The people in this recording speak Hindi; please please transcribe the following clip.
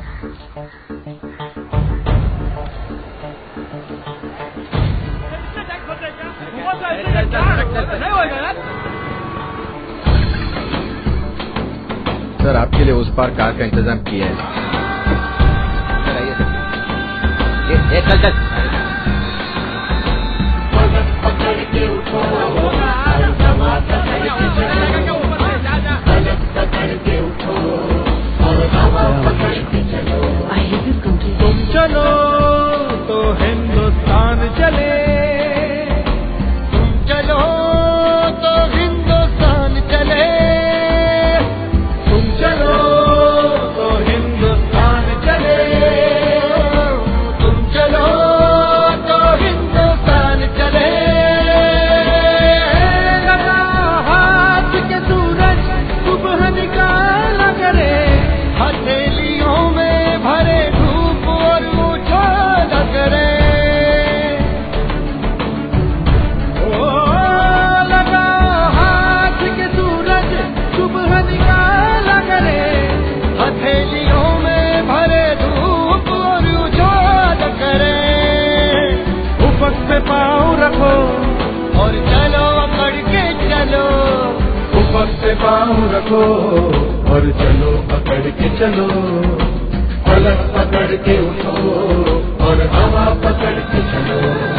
सर आपके लिए उस पार कार का इंतजाम किया है। चल चल तुम चलो तो हिंदुस्तान चले, तुम चलो तो हिंदुस्तान चले, तुम चलो तो हिंदुस्तान चले, तुम चलो तो हिंदुस्तान चले। लगा हाथ के सूरज सुबह निकाला करे, हथेलियों में भरे धूप और उछाला करे। ओ लगा हाथ के सूरज सुबह निकाला करे, हथेलियों में भरे धूप और उछाला करे। ऊपर पे पाँव रखो और चलो अकड़ के चलो, ऊपर से पाँव रखो और चलो पकड़ के चलो, पलक पकड़ के उठो और हवा पकड़ के चलो।